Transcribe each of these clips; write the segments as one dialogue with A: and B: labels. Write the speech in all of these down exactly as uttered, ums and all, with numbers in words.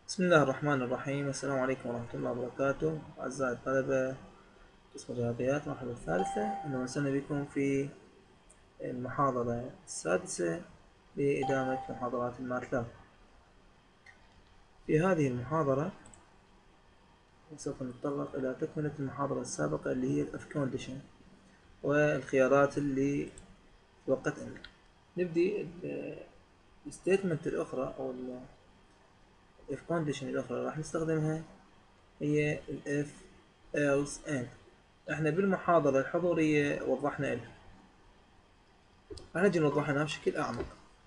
A: بسم الله الرحمن الرحيم. السلام عليكم ورحمة الله وبركاته. أعزائي الطلبة قسم الرياضيات، مرحبا الثالثة. أهلا وسهلا بكم في المحاضرة السادسة لإدامة محاضرات الماتلاب. في هذه المحاضرة سوف نتطرق إلى تكملة المحاضرة السابقة اللي هي الإف كونديشن والخيارات اللي توقتنا. نبدي الستيتمنت الأخرى أو الإف كونديشن الأخرى راح نستخدمها هي الإف else and. احنا بالمحاضرة الحضورية وضحنا لها، راح نجي نوضحها بشكل أعمق.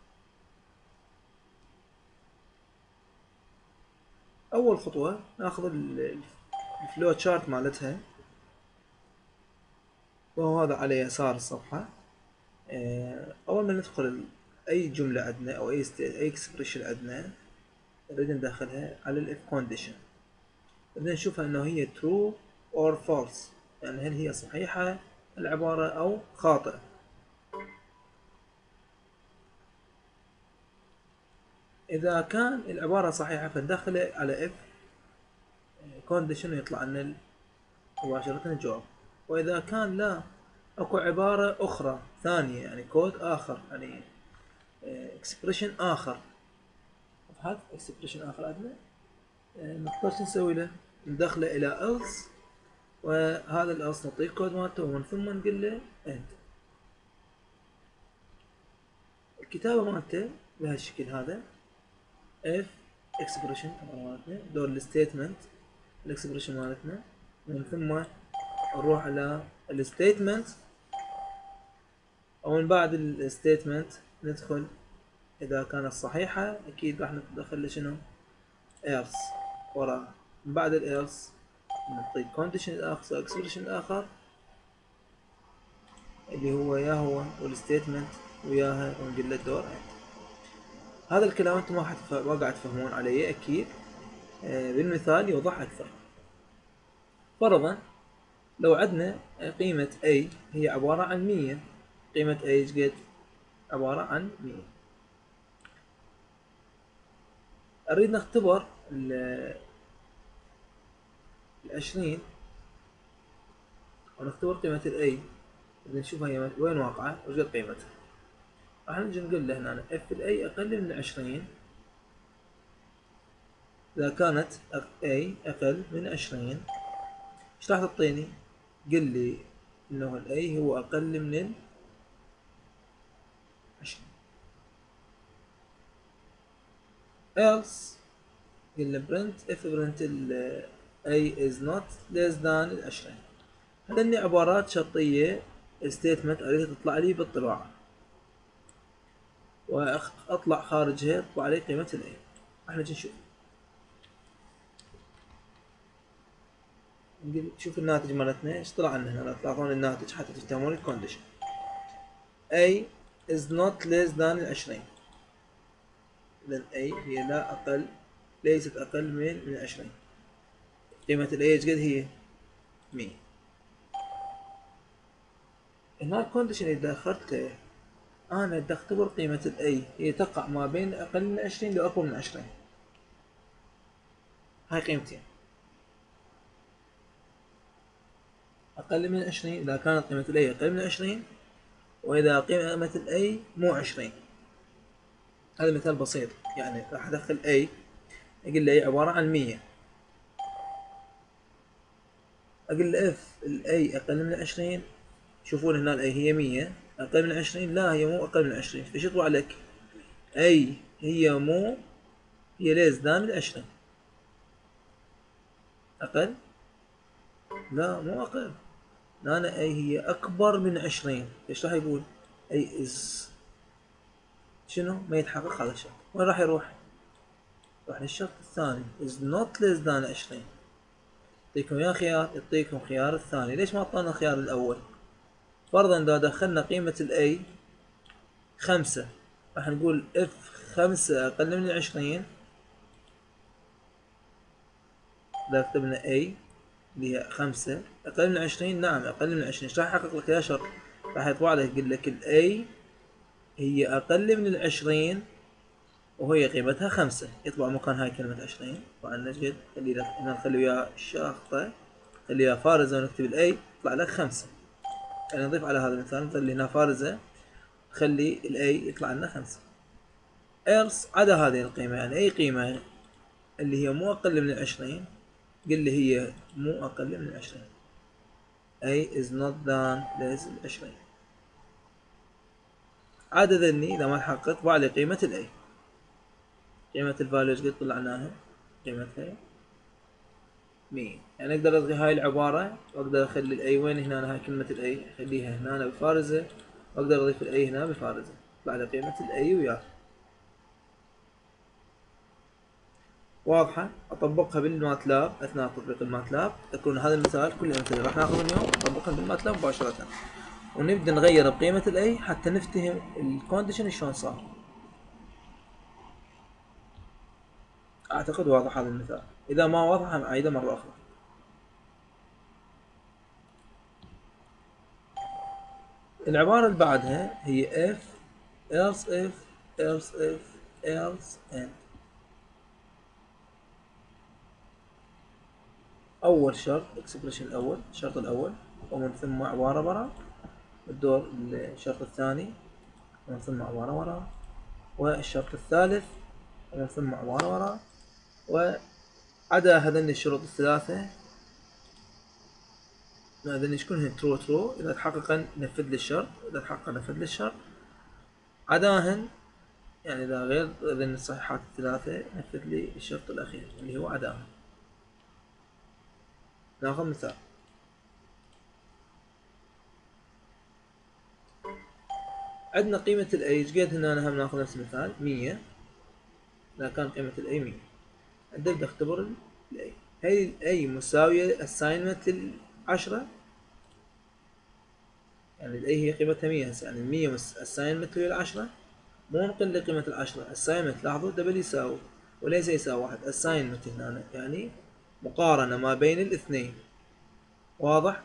A: أول خطوة ناخذ الفلو تشارت مالتها، وهو هذا على يسار الصفحة. أول ما ندخل أي جملة عندنا أو أي أي اكسبريشن عندنا نريد ندخلها على الإف كونديشن، بدنا نشوفها إنه هي true or false، يعني هل هي صحيحة العبارة أو خاطئة. إذا كان العبارة صحيحة فندخله على if condition ويطلع لنا مباشرة الجواب، وإذا كان لا أكو عبارة أخرى ثانية، يعني كود آخر، يعني expression آخر، هذا expression آخر عندنا نقدر نسوي له ندخله إلى else، وهذا ال else نعطيه كود مالته ومن ثم نقول له end. الكتابة مالته بهالشكل هذا if expression مالتنا دور الستيتمنت الاكسبريشن مالتنا، ومن ثم نروح على الستيتمنت، ومن بعد الستيتمنت ندخل إذا كانت صحيحة أكيد راح ندخل شنو else وراها. من بعد ال else نعطي condition الآخر أو expression الآخر اللي هو يا هو والستيتمنت وياها، ونقول له الدور end. هذا الكلام انتم ما ما قاعد تفهمون عليه أكيد، بالمثال يوضح أكثر. فرضا لو عندنا قيمة A هي عبارة عن مية، قيمة A ايش قد؟ عبارة عن مية. أريد نختبر العشرين ونختبر قيمة ال A، بدنا نشوف هي وين واقعة وش قد قيمتها. راح نجي نقول له هنا F ال A أقل من عشرين. إذا كانت A أقل من عشرين إيش راح تعطيني؟ قل لي إنه ال A هو أقل من عشرين. else قل له print if print ال A is not less than عشرين. هذني عبارات شرطية statement أريد تطلع لي بالطباعة، وأطلع خارجها تطلع لي قيمة ال A. راح نجي نشوف شوف الناتج مالتنا ايش طلع لنا هنا. تعطون الناتج حتى تفهمون الكونديشن. A is not less than عشرين، إذن A هي لا أقل، ليست أقل من من عشرين. قيمة ال A ايش قد هي؟ مية. هنا الكونديشن إذا دخلته أنا بدي أختبر قيمة ال A هي تقع ما بين أقل من عشرين لأكبر من عشرين. هاي قيمتين، أقل من عشرين إذا كانت قيمة ال A أقل من عشرين، وإذا قيمة ال A مو عشرين. هذا مثال بسيط، يعني راح أدخل A أقول له هي عبارة عن مية، أقول له F ال A أقل من عشرين. شوفون هنا ال A هي مية أقل من عشرين، لا هي مو أقل من عشرين. إيش يطلع لك؟ A هي مو هي less than عشرين. أقل؟ لا مو أقل، أنا A هي أكبر من عشرين. إيش راح يقول؟ A is شنو؟ ما يتحقق هذا الشرط. وين راح يروح؟ راح للشرط الثاني is not less than عشرين. يعطيكم يا خيار، يعطيكم خيار الثاني. ليش ما أعطانا الخيار الأول؟ فرضا إذا دخلنا قيمة ال A خمسة، راح نقول F خمسة أقل من عشرين. إذا كتبنا A اللي هي خمسة أقل من عشرين، نعم أقل من عشرين. إيش راح يحقق لك يا شرط؟ راح يطبع لك يقول لك ال A هي أقل من العشرين، وهي قيمتها خمسة، يطبع مكان هاي كلمة عشرين. طبعا نجد خلي هنا نخلي وياه الشرطة، خلي وياه فارزة ونكتب الاي يطلع لك خمسة. يعني نضيف على هذا المثال نخلي هنا فارزة، خلي الاي يطلع لنا خمسة. else عدا هذه القيمة، يعني اي قيمة اللي هي مو اقل من العشرين قل لي هي مو اقل من العشرين. a is not than less العشرين. عدا ذني اذا ما تحقق طبع لي قيمة الاي. قيمة الفاليو قد طلعناها؟ قيمتها مية. يعني اقدر الغي هاي العبارة واقدر اخلي الاي وين هنا، هاي كلمة الاي اخليها هنا بفارزة، واقدر اضيف الاي هنا بفارزة، طلع لي قيمة الاي وياه. واضحة؟ اطبقها بالماتلاب اثناء تطبيق الماتلاب، تكون هذا المثال كل الامثلة راح ناخذ اليوم نطبقها بالماتلاب مباشرة، ونبدأ نغير بقيمة الاي حتى نفتهم الكونديشن شلون صار. اعتقد واضح هذا المثال، اذا ما واضح اعيده مرة اخرى. العبارة اللي بعدها هي if else if else if else and. أول شرط expression الأول، الشرط الأول، ومن ثم عبارة برا. الدور الشرط الثاني ومن ثم عبارة ورا، والشرط الثالث ومن ثم عبارة ورا. وعدا هذين الشروط الثلاثة هذين يكون true true إذا تحقق نفذ لي الشرط، إذا تحقق نفذ لي الشرط. عداهن يعني إذا غير هذين الصحيحات الثلاثة نفذ لي الشرط الأخير اللي هو عداهن. ناخذ مثال. عندنا قيمة الاي ايش قد هنا، أنا هم ناخذ نفس المثال مية. إذا كان قيمة الاي مية نبدأ نختبر الاي. هي الاي مساوية assignment للعشرة، يعني الاي هي قيمتها مية هسه، يعني المية assignment للعشرة مو نقل لقيمة العشرة. assignment لاحظوا دبل يساوي وليس يساوي واحد. assignment هنا يعني مقارنة ما بين الاثنين. واضح؟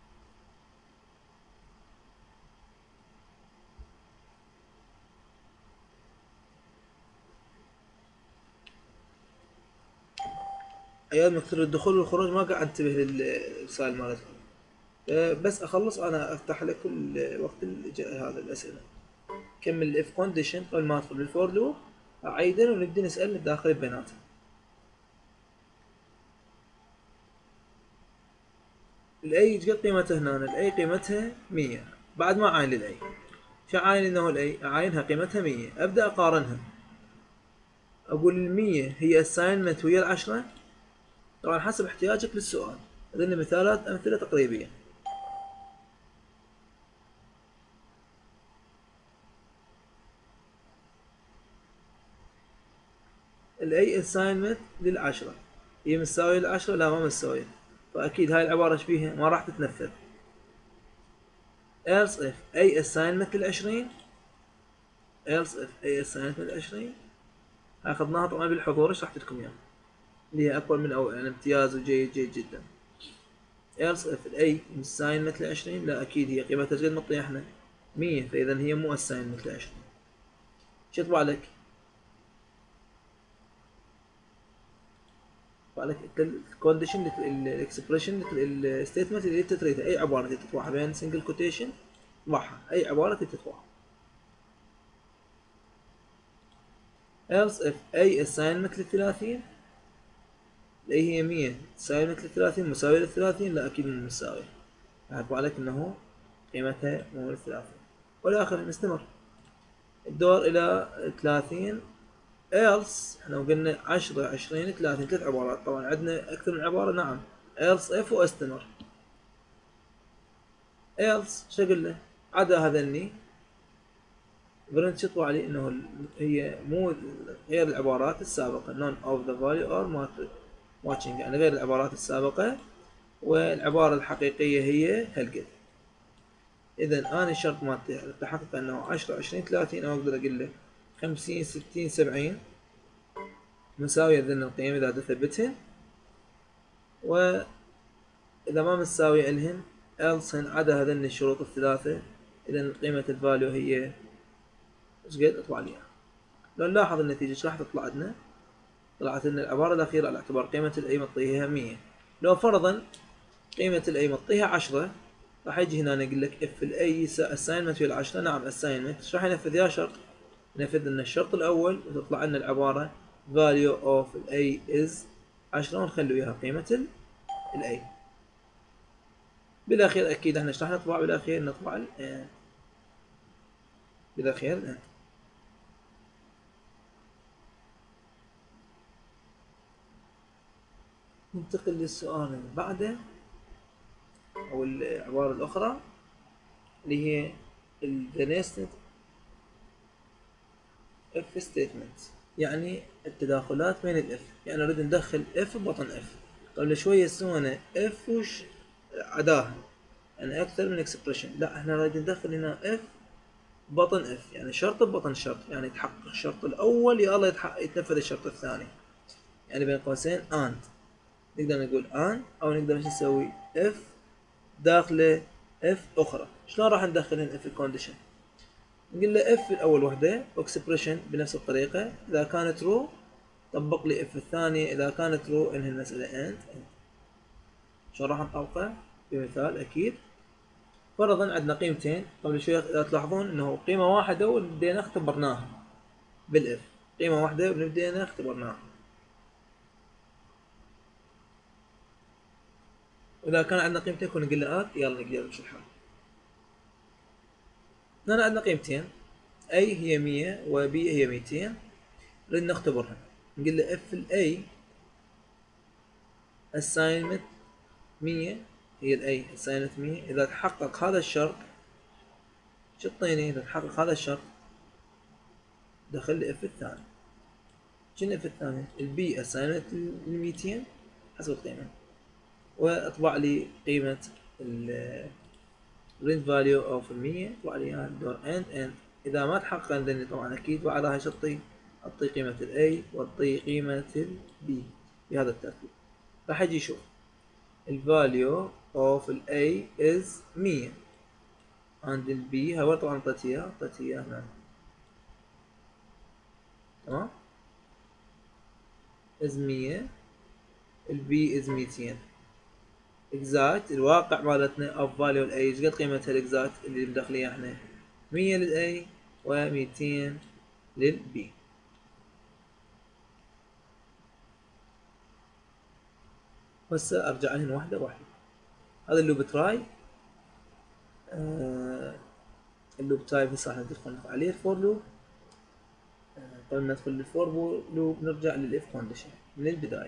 A: ايام مكتوب الدخول والخروج ما قاعد انتبه للرسائل مالتكم، بس اخلص انا افتح لك كل وقت هذا الاسئله. كمل الاف كونديشن قبل ما ادخل بالفور لوب اعيدن ونبدا نسال داخل البيانات. الاي قد قيمتها هنا؟ الاي قيمتها مية. بعد ما اعاين للاي شو اعاين انه الاي اعاينها قيمتها مية. ابدا اقارنها، اقول المية هي assignment ويا العشرة. طبعا حسب احتياجك للسؤال، هذين مثالات امثله تقريبيه. الاي assignment للعشرة هي مساوية للعشرة؟ لا ما مساوية، فاكيد هاي العبارة ايش فيها؟ ما راح تتنفذ. else if اي assignment للعشرين else if اي assignment للعشرين اخذناها طبعا بالحضور شرحت لكم اياها اللي هي اكبر من او يعني امتياز وجيد جيد جدا. else if الاي assignment لعشرين لا اكيد هي قيمتها قد ما احنا مية، فاذا هي مو assignment لعشرين. شو يطبع لك؟ يطبع لك الكونديشن الاكسبريشن الستيتمنت اللي انت تريدها. اي عبارة تطبعها بين سنجل كوتيشن طبعها، اي عبارة تطبعها. else if اي assignment للثلاثين اللي هي مية assignment للثلاثين مساوية للثلاثين لا اكيد مو مساوية، هطبع لك انه قيمتها مو للثلاثين. والاخر نستمر الدور الى ثلاثين. else احنا قلنا عشرة عشرين ثلاثين ثلاث عبارات، طبعا عندنا اكثر من عبارة. نعم else if واستمر. else شو قلنا؟ عدا هذني برنت يطبع لي انه هي مو غير العبارات السابقة none of the value or matching، يعني غير العبارات السابقة والعبارة الحقيقية هي هالقد. اذا انا الشرط مالتي تحقق انه عشرة عشرين ثلاثين او اقدر اقول له خمسين ستين سبعين مساوية ذن القيم اذا تثبتهن، واذا ما مساوية الهن else عدا هذن الشروط الثلاثة. اذا قيمة الفاليو هي ايش قد اطبع لي. لو نلاحظ النتيجة ايش راح تطلع عندنا؟ طلعت لنا العبارة الأخيرة على اعتبار قيمة الأي مطيها مية. لو فرضا قيمة الأي مطيها عشرة، راح يجي هنا نقول لك اف الأي assignment في العشرة. نعم assignment. ايش راح ينفذ يا شرط؟ ينفذ لنا الشرط الأول وتطلع لنا العبارة value of الأي is عشرة، ونخلي وياها قيمة الأي. بالأخير أكيد احنا ايش راح نطبع؟ بالأخير نطبع ال بالأخير الآن. ننتقل للسؤال اللي بعده أو العبارة الأخرى اللي هي the nested if statement، يعني التداخلات بين الاف. يعني نريد ندخل اف ببطن اف. قبل شوية سوينا اف وش عداها، يعني أكثر من اكسبريشن. لا احنا نريد ندخل هنا اف بطن اف، يعني شرط ببطن شرط، يعني يتحقق الشرط الأول يا الله يتنفذ الشرط الثاني. يعني بين قوسين and. نقدر نقول and أو نقدر نسوي if داخله if أخرى. شلون راح ندخل هنا if condition؟ نقول له if الأول وحدة واكسبريشن بنفس الطريقة، إذا كانت true طبق لي if الثانية، إذا كانت true انهي المسألة and and. شلون راح نطبقه؟ بمثال أكيد. فرضا عندنا قيمتين قبل شوي، إذا تلاحظون إنه قيمة واحدة وبدينا اختبرناها بالإف، قيمة واحدة وبدينا اختبرناها. وإذا كان عندنا قيمتين كنا نقول له آت يلا نقدر نمشي الحال. هنا عندنا قيمتين، A هي مية و B هي ميتين، نريد نختبرها. نقول له if ال A assignment مية، هي ال A assignment مية، إذا تحقق هذا الشرط شو تعطيني؟ إذا تحقق هذا الشرط دخل لي if الثاني. شنو if الثاني؟ ال B assignment ميتين حسب القيمة، واطبع لي قيمة ال print value of المية، اطبع لي اياها دور end end. إذا ما تحقق عندني طبعا أكيد بعدها شو أعطي؟ أعطي قيمة ال A وأعطي قيمة ال B بهذا الترتيب. راح أجي أشوف ال value of ال A is مية عند ال B. هاي طبعا أعطيت إياه أعطيت إياه هنا تمام. is مية، ال B is ميتين. exact الواقع مالتنا of value ال A ايش قد قيمتها الاكزاكت اللي مدخليها احنا؟ مية لل A و ميتين لل B. هسه ارجع هنا واحدة واحدة. هذا اللوب تراي، آه اللوب تايب هسه راح ندخل عليه الفور لوب. آه قبل ما ندخل للفور لوب نرجع للاف كونديشن من البداية.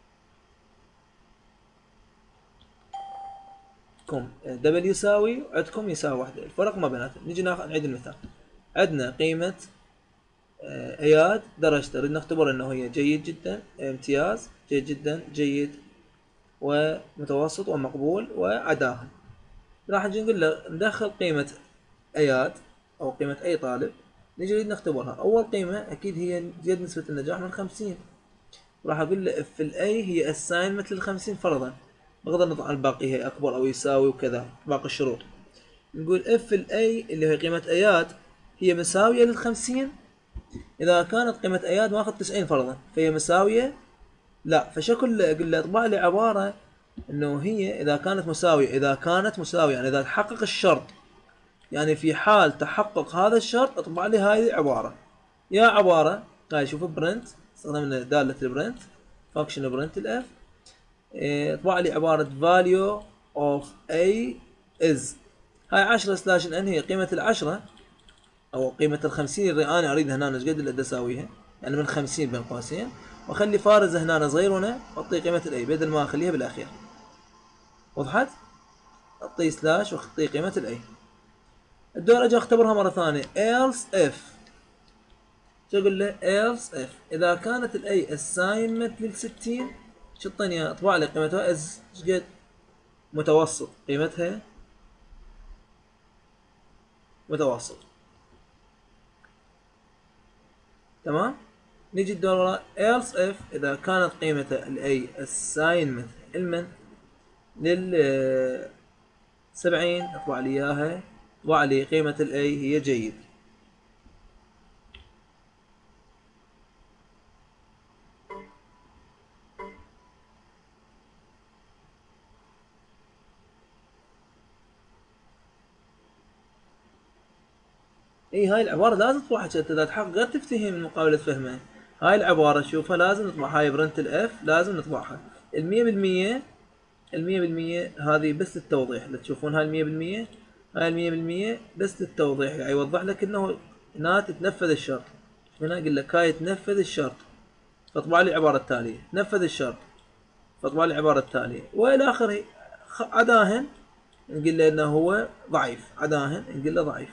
A: كم دبل يساوي عندكم يساوي واحدة، الفرق ما بيناتهم. نجي ناخذ نعيد المثال. عندنا قيمة آه اياد درجته، نريد نختبر انه هي جيد جدا، امتياز، جيد جدا، جيد ومتوسط ومقبول وعداها. راح نجي نقول له ندخل قيمة اياد او قيمة اي طالب، نجي نريد نختبرها. اول قيمة اكيد هي زيادة نسبة النجاح من خمسين، راح اقول له اف الاي هي اساين مثل الخمسين فرضا، بغض النظر عن الباقي هي اكبر او يساوي وكذا باقي الشروط. نقول اف الاي اللي هي قيمة اياد هي مساوية للخمسين، اذا كانت قيمة اياد ماخذ تسعين فرضا فهي مساوية لا، فشكل اقول له اطبع لي عبارة انه هي اذا كانت مساوية، اذا كانت مساوية يعني اذا تحقق الشرط، يعني في حال تحقق هذا الشرط اطبع لي هذه العبارة. يا عبارة هاي شوف برنت، استخدمنا دالة البرنت فانكشن برنت الاف، اطبع لي عبارة value of a is هاي عشرة سلاش ان هي قيمة العشرة او قيمة الخمسين اللي انا اريدها هنا ايش قد اللي اساويها، يعني من خمسين بين قوسين، واخلي فارزة هنا صغير هنا واعطي قيمة الاي بدل ما اخليها بالاخير. وضحت؟ اعطي سلاش واعطي قيمة الاي. الدور اجي اختبرها مرة ثانية else if، شو اقول له else if اذا كانت الاي assignment للستين شو اعطيني اطبع لي قيمتها از ايش قد؟ متوسط، قيمتها متوسط. تمام. نيجي الدور else if اذا كانت قيمة الاي assignment علما لل سبعين اطبع لي اياها، اطبع لي قيمة الاي هي جيد. اي هاي العبارة لازم تطبعها حتى اذا تحقق غير تفتهم من مقابلة فهمها. هاي العبارة شوفها لازم نطبعها، هاي برنت الاف لازم نطبعها. المية بالمية المية بالمية هذه بس للتوضيح، لا تشوفون هاي المية بالمية، هاي المية بالمية بس للتوضيح، يعني يوضح لك انه هنا تتنفذ الشرط. هنا يقول لك هاي تنفذ الشرط، فاطبع لي العبارة التالية، تنفذ الشرط فاطبع لي العبارة التالية والى اخره. عداهن نقول له انه هو ضعيف، عداهن نقول له ضعيف.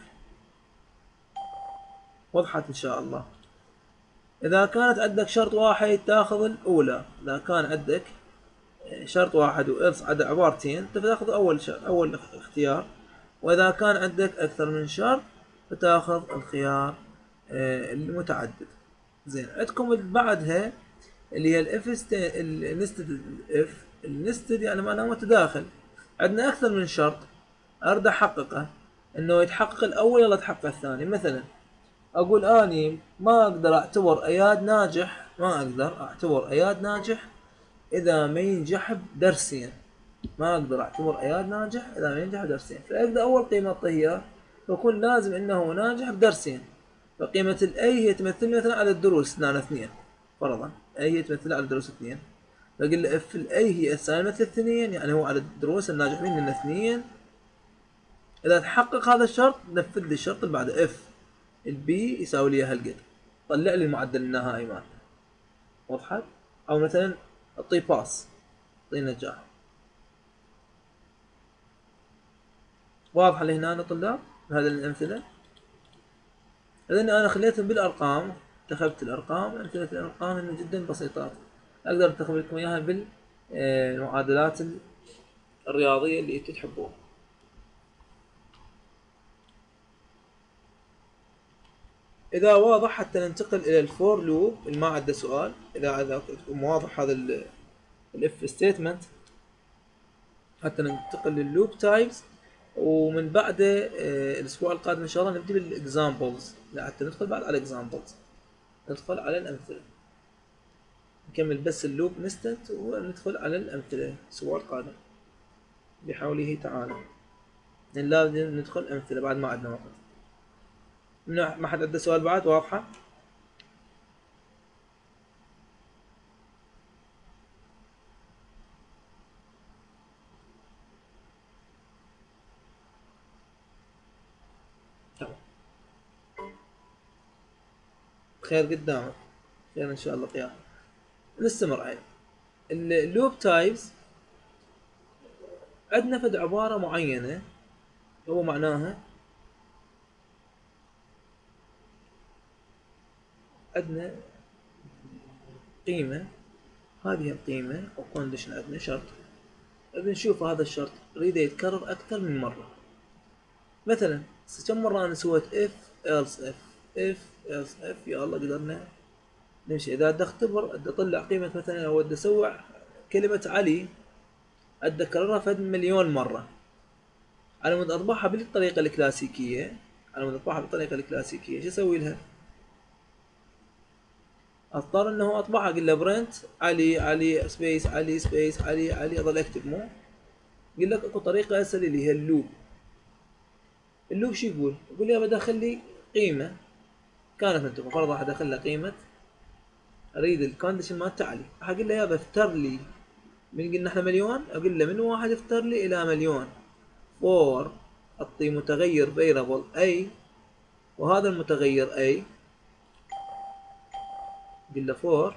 A: وضحت ان شاء الله. اذا كانت عندك شرط واحد تاخذ الاولى، اذا كان عندك شرط واحد وإلس عدا عبارتين فتاخذ اول شرط اول اختيار، واذا كان عندك اكثر من شرط فتاخذ الخيار المتعدد. زين عندكم بعدها اللي هي الاف النستد. اف النستد يعني معناه متداخل. عندنا اكثر من شرط اريد احققه، انه يتحقق الاول ولا يتحقق الثاني. مثلا اقول اني ما اقدر اعتبر اياد ناجح، ما اقدر اعتبر اياد ناجح اذا ما ينجح بدرسين. ما اقدر اعتبر اياد ناجح اذا ما ينجح بدرسين، فاقدر اول قيمة اعطيها فيكون لازم انه ناجح بدرسين. فقيمة الاي هي تمثل مثلا على الدروس هنا اثنين، فرضا اي هي تمثل على الدروس اثنين، فاقول له اف الاي هي السالمة مثل اثنين، يعني هو على الدروس الناجح منه اثنين. اذا تحقق هذا الشرط نفذ لي الشرط اللي بعده، اف البي يساوي لي هالقد، طلع لي المعدل النهائي مالته. وضحت؟ او مثلا اعطيه باس، اعطيه نجاح. واضحه لهنا يا طلاب هذه الامثله؟ اذن انا خليتهم بالارقام، انتخبت الارقام. امثله الارقام هن جدا بسيطات، اقدر انتخب لكم اياها بالمعادلات الرياضيه اللي انتم تحبوها. اذا واضح حتى ننتقل الى الفور لوب اللي ما عنده سؤال. اذا اذا واضح هذا الاف ستيتمنت حتى ننتقل لللوب تايبس، ومن بعده آه الاسبوع القادم ان شاء الله نبدي بالاكزامبلز، حتى ندخل بعد على الاكزامبلز، ندخل على الامثله، نكمل بس اللوب نستنت وندخل على الامثله الاسبوع القادم بحوله تعالى. لان لازم ندخل امثله بعد ما عندنا وقت. ما حد عنده سؤال بعد؟ واضحه؟ تمام، خير قدامك، خير ان شاء الله قيام. نستمر عليه. اللوب تايبس عندنا فد عباره معينه هو معناها عندنا قيمه، هذه القيمه او كونديشن، عندنا شرط بنشوف هذا الشرط نريده يتكرر اكثر من مره. مثلا كم مره انا سويت اف else اف اف else اف، يا الله قدرنا نمشي. اذا بدي اختبر بدي اطلع قيمه، مثلا او بدي اسوي كلمه علي بدي اكررها فد مليون مره، على مود اطبعها بالطريقه الكلاسيكيه، على مود اطبعها بالطريقه الكلاسيكيه شو اسوي لها؟ اضطر انه اطبعها، اقول له برنت علي علي سبيس علي سبيس علي علي، اظل اكتب. مو يقول لك اكو طريقه اسهل اللي هي اللوب. اللوب شو يقول؟ يقول لي بدخل لي قيمه كانت مكتوبه، فرضا راح ادخل له قيمه، اريد الكونديشن مالته علي، راح اقول له يابا افتر لي من قلنا احنا مليون، اقول له من واحد افتر لي الى مليون، فور اعطي متغير فيرابل اي، وهذا المتغير اي قل له فور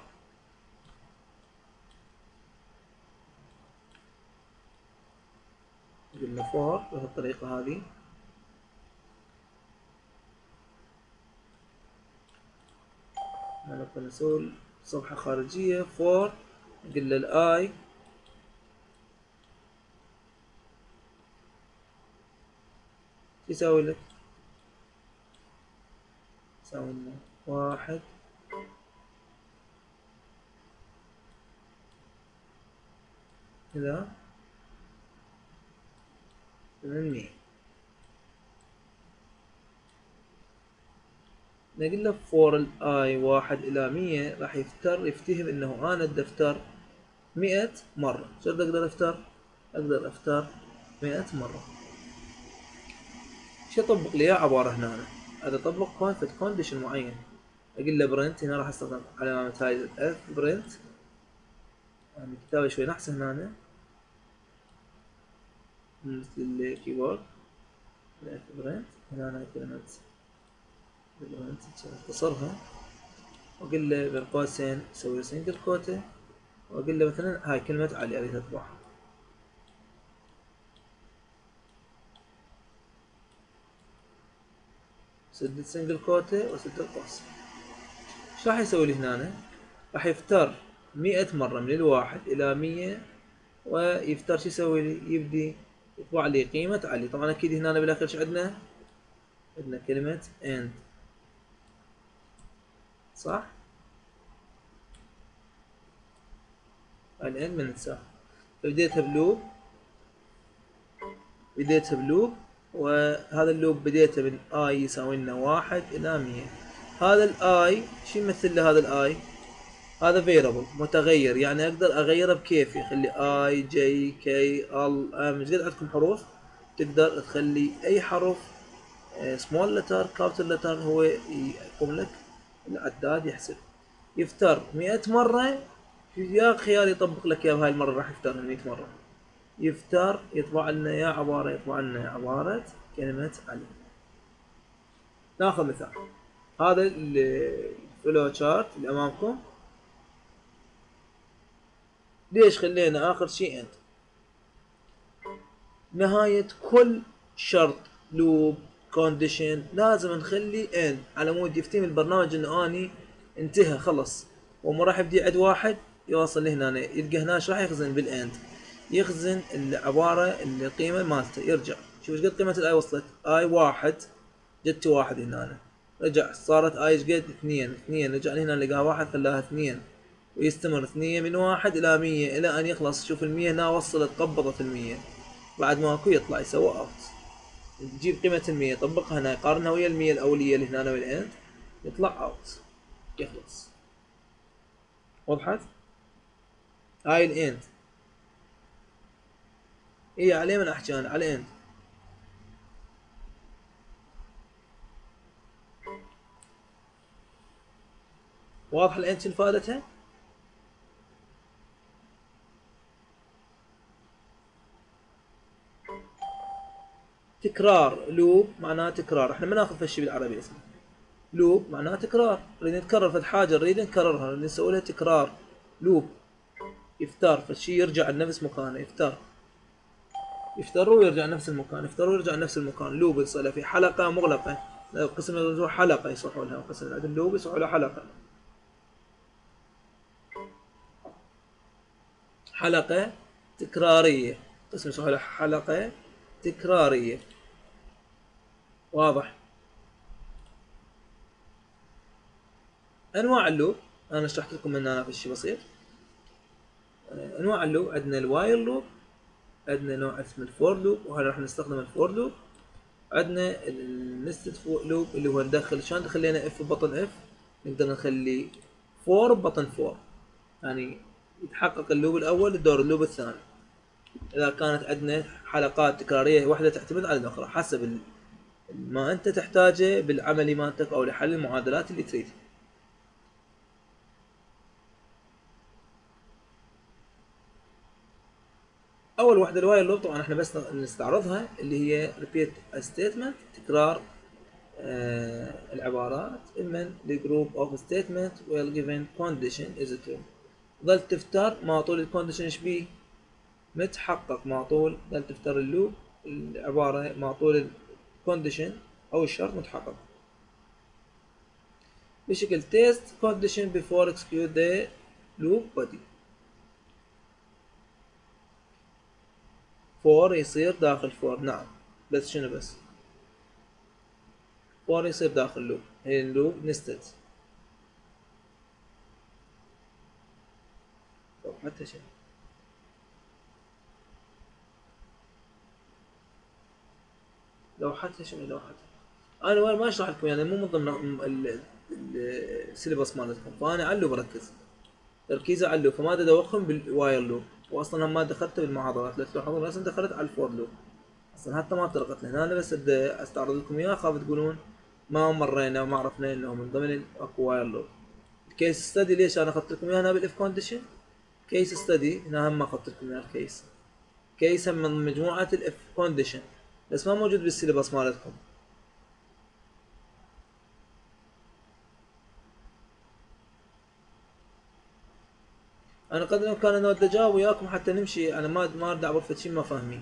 A: قل له فور بهالطريقه هذه. انا نسوي صفحه خارجيه فور، قل له الاي يساوي لك، يساوي لنا واحد إلى ثمانمية. نقول له فور الاي واحد إلى مية، راح يفتر يفتهم إنه أنا بدي أفتر مئة مرة. شو أقدر أفتر؟ أقدر أفتر مئة مرة. شو أطبق لي عبارة هنا؟ اذا اطبق كون كونديشن معين اقول له برنت، هنا راح استخدم علامة هاي الاف برنت، يعني الكتابة شوي نحسن هنا مثل الكيبورد الاف برنت. هنا أنا كلمة برنت اختصرها واقول له بين قوسين اسوي سنجل كوته، واقول له مثلا هاي كلمة علي اريد اطبعها، سد سنجل كوته وسد القوس. ايش راح يسوي لي هنا؟ راح يفتر مئة مرة من الواحد الى مية، ويفتر شو يسوي لي؟ يبدي يطبع لي قيمة علي. طبعا اكيد هنا بالاخير ايش عندنا؟ عندنا كلمة end، صح؟ الاند من تساوي، فبديتها بلوب، بديتها بلوب، وهذا اللوب بديته من اي يساوي لنا واحد الى مية. هذا الاي شو يمثل له؟ هذا الاي هذا فيربل متغير، يعني اقدر اغيره بكيفي، اخلي اي جي كي ال ام. ايش قد عندكم حروف؟ تقدر تخلي اي حرف سمول لتر كابيتال لتر هو يقوم لك العداد يحسب. يفتر مئة مرة، يا خيال يطبق لك اياه بهاي المرة راح يفتر مئة مرة. يفتر يطبع لنا يا عبارة، يطبع لنا عبارة كلمة علي. ناخذ مثال، هذا الفلو شارت اللي امامكم، ليش خلينا اخر شيء انت؟ نهاية كل شرط لوب كونديشن لازم نخلي ان على مود يفتهم البرنامج انه اني انتهى خلص، وما راح يبدي عد واحد يوصل لهنا، يلقى هنا راح يخزن بالاند، يخزن العبارة القيمة مالته، يرجع شوف ايش قد قيمة الاي وصلت. اي واحد، جدت واحد هنا، رجع صارت اي ايش قد؟ اثنين، اثنين رجع هنا لقاها واحد خلاها اثنين، ويستمر اثنين من واحد الى مية الى ان يخلص. شوف المية هنا وصلت قبضت المية، بعد ماكو يطلع يسوي اوت، تجيب قيمة المية طبقها هنا يقارنها ويا المية الأولية اللي هنا والاند، يطلع اوت يخلص. وضحت؟ هاي الاند هي عليه من احكي انا على اند. واضح الاند شنو فائدتها؟ تكرار، لوب معناه تكرار، احنا ما ناخذ فشي بالعربي اسمه لوب معناه تكرار، نريد نتكرر فد حاجة نريد نكررها، نريد نسوي لها تكرار. لوب يفتر فشي يرجع لنفس مكانه، يفتر يفتر ويرجع نفس المكان، يفتر ويرجع نفس المكان. لوب يصير في حلقة مغلقة، قسم حلقة يصحوا لها، قسم اللوب يصحوا لها حلقة، حلقة تكرارية، قسم يصحوا لها حلقة تكرارية. واضح؟ انواع اللوب انا شرحت لكم من هنا في شيء بسيط. انواع اللوب عندنا الوايل لوب، عندنا نوع اسمه الفور لوب، وهذا راح نستخدم الفور لوب. عندنا النستد لوب اللي هو ندخل، شلون خلينا اف بطن اف، نقدر نخلي فور بطن فور، يعني يتحقق اللوب الاول لدور اللوب الثاني. اذا كانت عندنا حلقات تكراريه واحده تعتمد على الاخرى حسب ما انت تحتاجه بالعملي مالتك او لحل المعادلات اللي تريدها. اول واحده الوايل لوب، طبعا احنا بس نستعرضها، اللي هي repeat a statement، تكرار آه العبارات اما لجروب اوف ستيتمنت ويل جيفن كونديشن از ترو. ظل تفتر ما طول الكونديشن ايش بيه؟ متحقق، ما طول ظل تفتر اللوب العباره ما طول الكونديشن او الشرط متحقق. بشكل test condition before execute the loop body. for يصير داخل for، نعم بس شنو بس for يصير داخل لوب، هي اللوب nested. طب حتى شيء لو حتى شنو لو حتى انا وين ما اشرح لكم، يعني مو من ضمن السيلبس مالتكم، فانا على اللوب بركز تركيزي على اللوب، فما ادوخهم بالواير لوب، واصلا هم ما دخلت بالمحاضرات. لا تلاحظون اصلا دخلت على الفور لوب، اصلا حتى ما طرقت لهنا، انا بس استعرض لكم اياه، خاف تقولون ما مرينا وما عرفنا انه من ضمن اكو واير لوب. الكيس ستدي ليش انا اخذت لكم اياها هنا بالاف كونديشن؟ كيس ستدي هنا هم اخذت لكم اياها الكيس، كيس من مجموعة الاف كونديشن، بس ما موجود بالسيلبس مالتكم. انا قدر الامكان انه بدي اجاوب وياكم حتى نمشي، انا ما ما اريد اعبر في شيء ما فاهمين.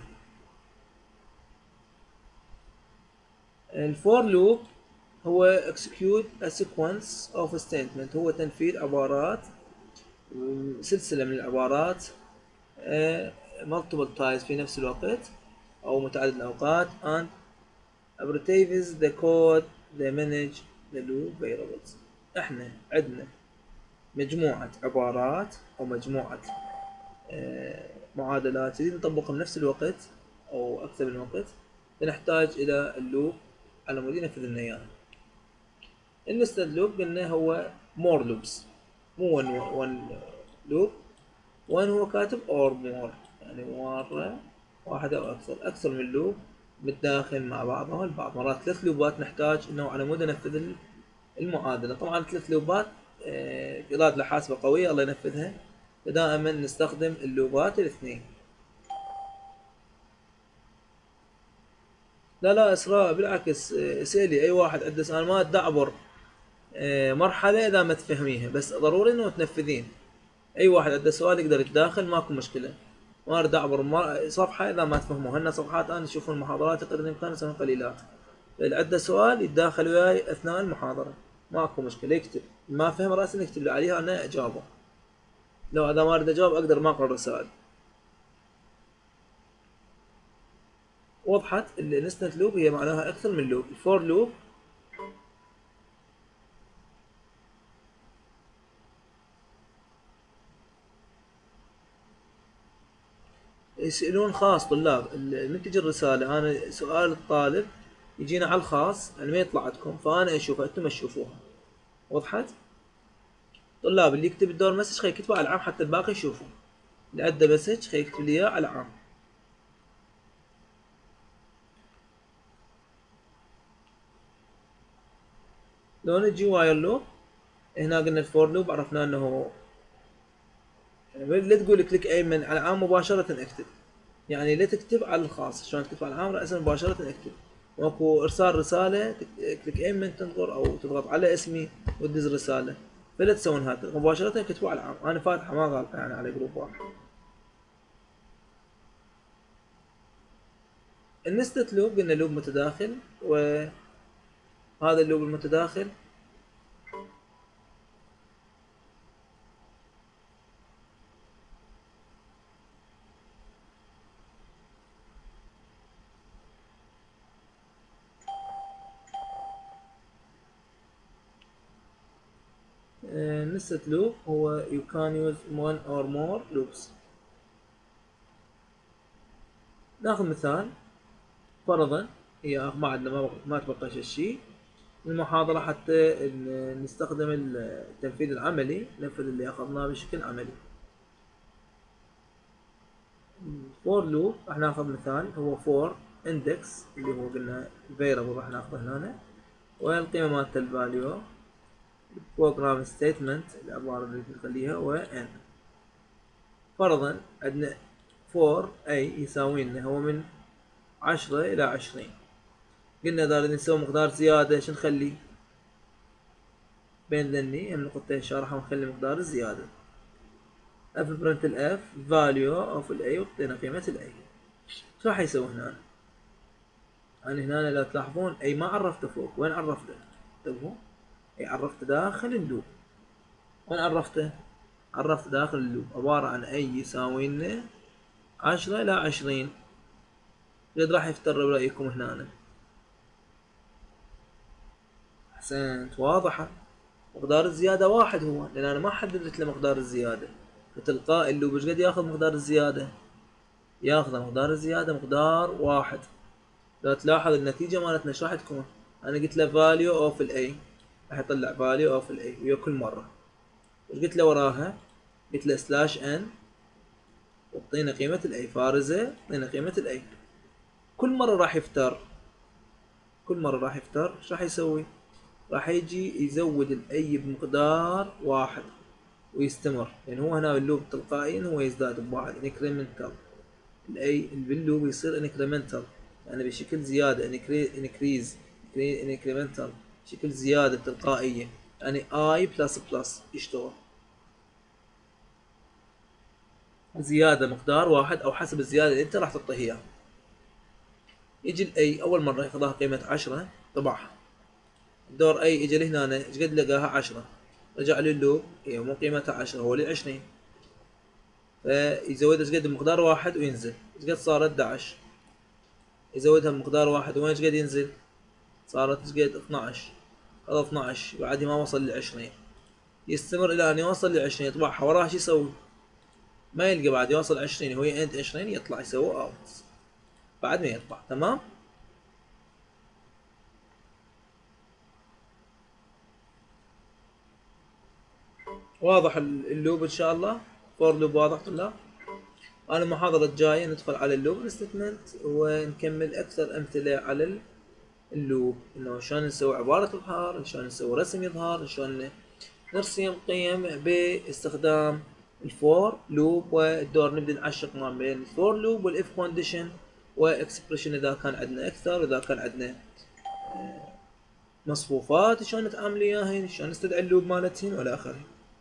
A: الفور لوب هو execute a sequence of statement، هو تنفيذ عبارات، سلسلة من العبارات آه، multiple times في نفس الوقت أو متعدد الأوقات and abbreviates the code they manage the loop variables. احنا عندنا مجموعة عبارات أو مجموعة آه، معادلات نريد نطبقها بنفس الوقت أو أكثر من وقت، فنحتاج إلى اللوب على مود ينفذ لنا إياها. النستد لوب قلنا هو more loops، مو one one loop، one هو كاتب or more يعني مرة واحدة أو أكثر، أكثر من لوب متداخل مع بعضها البعض. مرات ثلاث لوبات نحتاج إنه على مود ننفذ المعادلة. طبعا ثلاث لوبات قضاة لحاسبة قوية الله ينفذها، فدائما نستخدم اللوبات الاثنين. لا لا إسراء بالعكس، اسألي أي واحد عنده سؤال، ما تدعبر مرحلة إذا ما تفهميها، بس ضروري إنه تنفذين. أي واحد عنده سؤال يقدر يتداخل، ماكو مشكلة. ما أريد أعبر صفحة إذا ما تفهموا. هن صفحات أنا أشوفون المحاضرات قدر الإمكان يسوون قليلات، اللي عنده سؤال يتداخل وياي أثناء المحاضرة، ماكو مشكلة. يكتب ما فهم رأسا يكتب لي عليها أنا أجاوبه، لو إذا ما أريد أجاوب أقدر ما أقرأ الرسائل. وضحت؟ الانستنت لوب هي معناها أكثر من لوب. الفور لوب يسألون خاص طلاب، من تجي الرسالة أنا سؤال الطالب يجينا على الخاص يعني ما يطلع عندكم، فأنا أشوفها أنتم ما تشوفوها. وضحت؟ طلاب اللي يكتب الدور مسج خليه يكتبه على العام حتى الباقي يشوفه، اللي عنده مسج خليه يكتب لي إياه على العام. لو نجي واير لوب، هنا قلنا الفور لوب عرفنا انه يعني لا تقول كليك ايمن على العام مباشرة اكتب، يعني لا تكتب على الخاص، شلون تكتب على العام رأسا مباشرة اكتب. ماكو ارسال رسالة كليك ايمن تنظر او تضغط على اسمي وتدز رسالة، فلا تسوون هذا مباشرة كتبوا على العام. انا فاتحة ما غالطة يعني على جروب واحد. النستت لوب قلنا لوب متداخل، وهذا اللوب المتداخل nested loop هو you can use one or more loops. ناخذ مثال، فرضا هي ما عندنا ما, ما تبقى شيء المحاضرة حتى نستخدم التنفيذ العملي، ننفذ اللي أخذناه بشكل عملي. for loop راح ناخذ مثال هو for index اللي هو قلنا variable راح ناخذه هنا، والقيمة مالت الفاليو program statement العبارة اللي نخليها و n. فرضا عندنا for a يساوي لنا هو من عشرة إلى عشرين، قلنا إذا نسوي مقدار زيادة شو نخلي؟ بين ذني هم نقطتين شارحة ونخلي مقدار الزيادة. اف برنت الاف فاليو اوف الاي وحطينا قيمة الاي. شو راح يسوي هنا؟ انا هنا لو تلاحظون اي ما عرفته فوق، وين عرفته؟ انتبهوا، اي عرفته داخل اللوب. وين عرفته؟ عرفته داخل اللوب، عبارة عن اي يساوي لنا عشرة إلى عشرين. قد راح يفتر برأيكم هنا؟ احسنت، واضحة. مقدار الزيادة واحد هو، لأن أنا ما حددت له مقدار الزيادة، فتلقائي اللوب ايش قد ياخذ مقدار الزيادة؟ ياخذ مقدار الزيادة مقدار واحد. لو تلاحظ النتيجة مالتنا ايش راح تكون؟ أنا قلت له value of ال A راح يطلع value of ال A ويا كل مرة. ايش قلت له وراها؟ قلت له slash n وعطينا قيمة ال A فارزة، عطينا قيمة ال A. كل مرة راح يفتر كل مرة راح يفتر ايش راح يسوي؟ راح يجي يزود الاي بمقدار واحد ويستمر، يعني هو هنا اللوب تلقائيا هو يزداد بواحد انكريمنتال. الاي باللوب يصير انكريمنتال، يعني بشكل زيادة انكريز انكريمنتال، بشكل زيادة تلقائية، يعني اي بلس بلس يشتغل زيادة مقدار واحد او حسب الزيادة اللي انت راح تعطيه اياها. يجي الاي اول مرة ياخذها قيمة عشرة طبعها، الدور اي اجى لهنا ايش قد لقاها عشرة، رجع للوب هي مو قيمتها عشرة هو لي عشرين، فيزودها ايش قد بمقدار واحد وينزل ايش قد صارت احد عشر، يزودها بمقدار واحد وين ايش قد ينزل صارت ايش قد اثنعش، هذا اثنعش بعد ما وصل ل عشرين، يستمر الى ان يوصل ل عشرين يطبعها وراها شو يسوي؟ ما يلقى بعد يوصل عشرين وهي انت عشرين يطلع يسوي اوت بعد ما يطبع. تمام. واضح اللوب ان شاء الله؟ فور لوب واضح طلاب؟ انا المحاضرة الجاية ندخل على اللوب ستيتمنت ونكمل اكثر امثلة على اللوب، انه شلون نسوي عبارة اظهار، شلون نسوي رسم يظهر، شلون نرسم قيم باستخدام الفور لوب، والدور نبدأ نعشق ما بين الفور لوب والاف كونديشن واكسبريشن اذا كان عندنا اكثر، اذا كان عندنا مصفوفات شلون نتعامل وياهن، شلون نستدعي اللوب مالتهن والى اخره.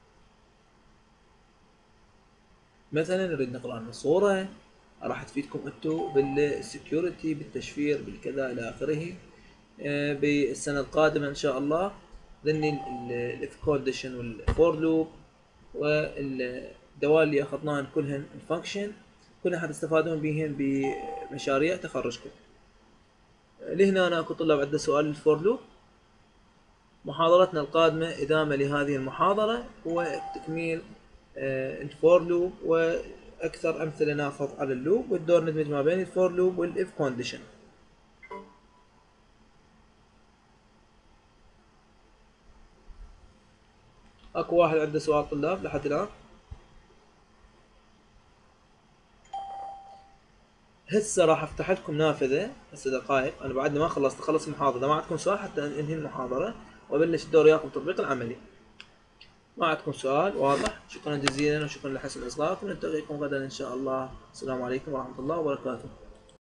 A: مثلا نريد نقرا لنا صورة راح تفيدكم انتو بالسكيورتي بالتشفير بالكذا الى اخره. بالسنة القادمة ان شاء الله ذني الاف كونديشن والفور لوب والدوال اللي اخذناهن كلهن الفانكشن كلهن حتستفادون بهن بمشاريع تخرجكم. لهنا انا اكو طلاب عنده سؤال الفور لوب. محاضرتنا القادمة إدامة لهذه المحاضرة هو تكميل الفور لوب وأكثر أمثلة ناخذ على اللوب والدور ندمج ما بين الفور لوب والإف كونديشن. أكو واحد عنده سؤال طلاب لحد الآن؟ هسه راح افتح لكم نافذة هسه دقائق، انا بعدني ما خلصت اخلص المحاضرة، اذا ما عندكم سؤال حتى انهي المحاضرة وابلش الدور وياكم التطبيق العملي. ما عندكم سؤال واضح؟ شكرا جزيلا وشكرا لحسن اصغائكم، نلتقيكم غدا ان شاء الله. السلام عليكم ورحمة الله وبركاته.